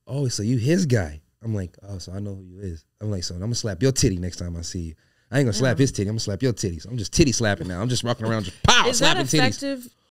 oh, so you his guy. I'm like, oh, so I know who you is. I'm like, so I'm gonna slap your titty next time I see you. I ain't gonna slap his titty. I'm gonna slap your titties. I'm just titty slapping now. I'm just walking around just pow, slapping titties.